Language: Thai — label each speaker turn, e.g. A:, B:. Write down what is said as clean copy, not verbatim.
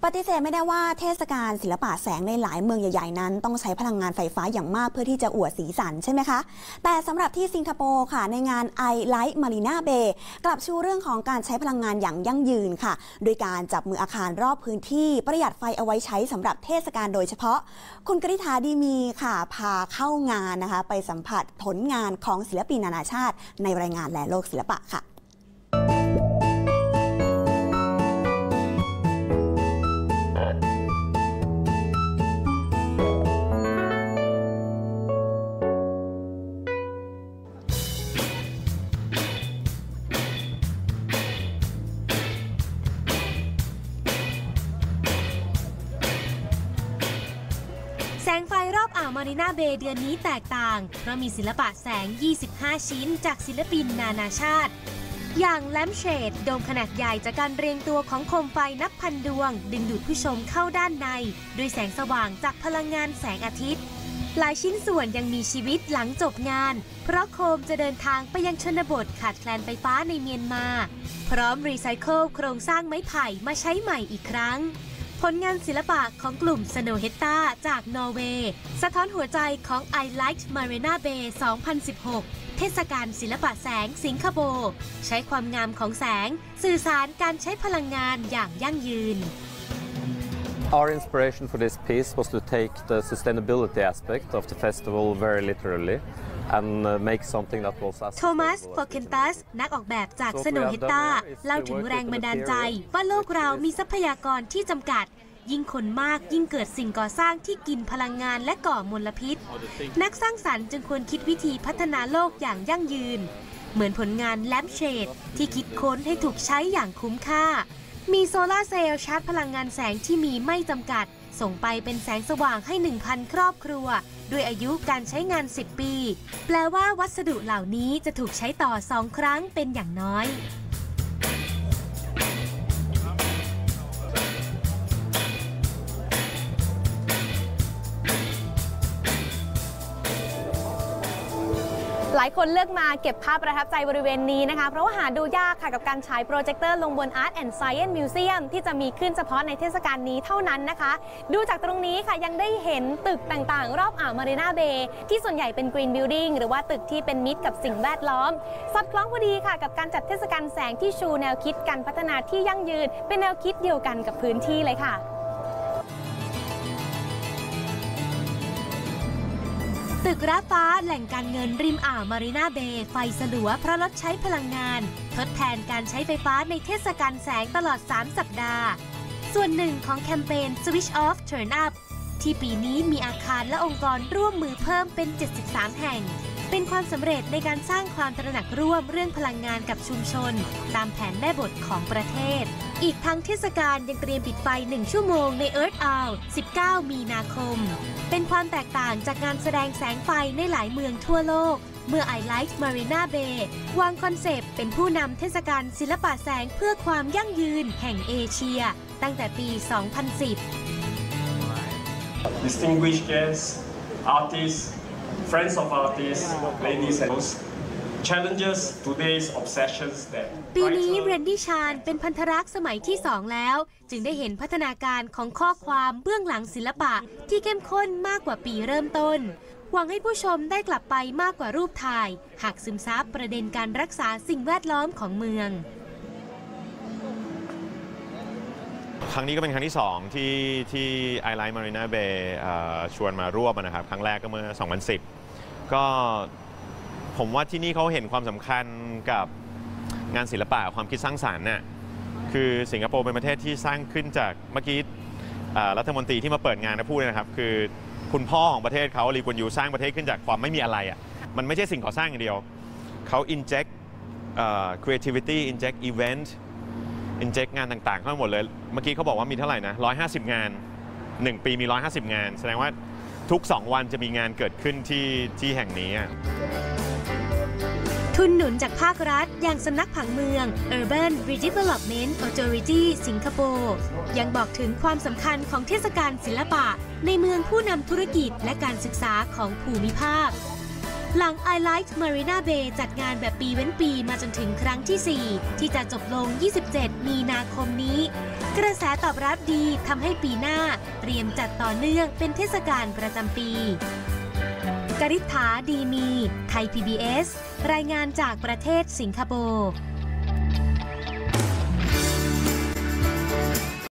A: ปฏิเสธไม่ได้ว่าเทศกาลศิลปะแสงในหลายเมืองใหญ่ๆนั้นต้องใช้พลังงานไฟฟ้าอย่างมากเพื่อที่จะอวดสีสันใช่ไหมคะแต่สำหรับที่สิงคโปร์ค่ะในงาน I Light Marina Bay กลับชูเรื่องของการใช้พลังงานอย่างยั่งยืนค่ะโดยการจับมืออาคารรอบพื้นที่ประหยัดไฟเอาไว้ใช้สำหรับเทศกาลโดยเฉพาะคุณกฤษาดีมีค่ะพาเข้างานนะคะไปสัมผัสผลงานของศิลปินนานาชาติในรายงานแลโลกศิลปะค่ะ
B: แสงไฟรอบอ่าวมารีนาเบย์เดือนนี้แตกต่างเพราะมีศิลปะแสง 25 ชิ้นจากศิลปินนานาชาติอย่างแลมเชดโดมขนาดใหญ่จากการเรียงตัวของโคมไฟนับพันดวงดึงดูดผู้ชมเข้าด้านในด้วยแสงสว่างจากพลังงานแสงอาทิตย์หลายชิ้นส่วนยังมีชีวิตหลังจบงานเพราะโคมจะเดินทางไปยังชนบทขาดแคลนไฟฟ้าในเมียนมาพร้อมรีไซเคิลโครงสร้างไม้ไผ่มาใช้ใหม่อีกครั้งผลงานศิลปะของกลุ่มสโนเฮตตาจากนอร์เวย์สะท้อนหัวใจของ I Light Marina Bay 2016 เทศกาลศิลปะแสงสิงคโปร์ใช้ความงามของแสงสื่อสารการใช้พลังงานอย่างยั่งยืน
C: Our inspiration for this piece was to take the sustainability aspect of the festival very literally and make something that was as
B: โทมัส ฟอร์เคนตัส นักออกแบบจากสโนเฮตตาเล่าถึงแรงบันดาลใจว่าโลกเรามีทรัพยากรที่จำกัดยิ่งคนมากยิ่งเกิดสิ่งก่อสร้างที่กินพลังงานและก่อมลพิษนักสร้างสรรค์จึงควรคิดวิธีพัฒนาโลกอย่างยั่งยืนเหมือนผลงานแลมเชดที่คิดค้นให้ถูกใช้อย่างคุ้มค่ามีโซลาร์เซลล์ชาร์จพลังงานแสงที่มีไม่จำกัดส่งไปเป็นแสงสว่างให้ 1,000 ครอบครัวด้วยอายุการใช้งาน 10 ปีแปลว่าวัสดุเหล่านี้จะถูกใช้ต่อ 2 ครั้งเป็นอย่างน้อย
D: หลายคนเลือกมาเก็บภาพประทับใจบริเวณนี้นะคะเพราะว่าหาดูยากค่ะกับการฉายโปรเจคเตอร์ลงบน Art and Science Museum ที่จะมีขึ้นเฉพาะในเทศกาลนี้เท่านั้นนะคะดูจากตรงนี้ค่ะยังได้เห็นตึกต่างๆรอบอ่าวมารีนาเบย์ที่ส่วนใหญ่เป็น Green Building หรือว่าตึกที่เป็นมิตรกับสิ่งแวดล้อมสอดคล้องพอดีค่ะกับการจัดเทศกาลแสงที่ชูแนวคิดการพัฒนาที่ยั่งยืนเป็นแนวคิดเดียวกันกับพื้นที่เลยค่ะ
B: ตึกระฟ้าแหล่งการเงินริมอ่าวมารีนาเบย์ไฟสลัวเพราะลดใช้พลังงานทดแทนการใช้ไฟฟ้าในเทศกาลแสงตลอด 3 สัปดาห์ส่วนหนึ่งของแคมเปญ Switch Off Turn Up ที่ปีนี้มีอาคารและองค์กรร่วมมือเพิ่มเป็น 73 แห่งเป็นความสำเร็จในการสร้างความตระหนักร่วมเรื่องพลังงานกับชุมชนตามแผนแม่บทของประเทศอีกทั้งเทศกาลยังเตรียมปิดไฟ1 ชั่วโมงใน Earth Hour 19 มีนาคมเป็นความแตกต่างจากงานแสดงแสงไฟในหลายเมืองทั่วโลกเมื่อ I Light Marina Bay วางคอนเซปต์เป็นผู้นำเทศกาลศิลปะแสงเพื่อความยั่งยืนแห่งเอเชียตั้งแต่ปี 2010
E: Distinguished guests, artists, friends of artists, ladies and challenges today's obsessions that
B: ปีนี้เรนดี้ชานเป็นพันธรักษ์สมัยที่ 2 แล้วจึงได้เห็นพัฒนาการของข้อความเบื้องหลังศิลปะที่เข้มข้นมากกว่าปีเริ่มต้นหวังให้ผู้ชมได้กลับไปมากกว่ารูปถ่ายหากซึมซับประเด็นการรักษาสิ่งแวดล้อมของเมือง
F: ครั้งนี้ก็เป็นครั้งที่2ที่ I Light Marina Bay ชวนมาร่วมนะครับครั้งแรกก็เมื่อ 2010 ก็ผมว่าที่นี่เขาเห็นความสำคัญกับงานศิลปะความคิดสร้างสรรค์น่ะคือสิงคโปร์เป็นประเทศที่สร้างขึ้นจากเมื่อกี้รัฐมนตรีที่มาเปิดงานพูดนะครับคือคุณพ่อของประเทศเขาลีกวนยูสร้างประเทศขึ้นจากความไม่มีอะไรอ่ะมันไม่ใช่สิ่งก่อสร้างอย่างเดียวเขา inject creativity inject event inject งานต่างๆเข้าหมดเลยเมื่อกี้เขาบอกว่ามีเท่าไหร่นะ150 งาน1 ปีมี150 งานแสดงว่าทุก2 วันจะมีงานเกิดขึ้นที่แห่งนี้
B: ทุนหนุนจากภาครัฐอย่างสำนักผังเมือง Urban Redevelopment Authority สิงคโปร์ยังบอกถึงความสำคัญของเทศกาลศิลปะในเมืองผู้นำธุรกิจและการศึกษาของภูมิภาคหลัง I Like Marina Bay จัดงานแบบปีเว้นปีมาจนถึงครั้งที่ 4 ที่จะจบลง 27 มีนาคมนี้ กระแสตอบรับดีทำให้ปีหน้าเตรียมจัดต่อเนื่องเป็นเทศกาลประจำปีกฤษฐา ดีมี ไทย PBS รายงานจากประเทศสิงคโปร์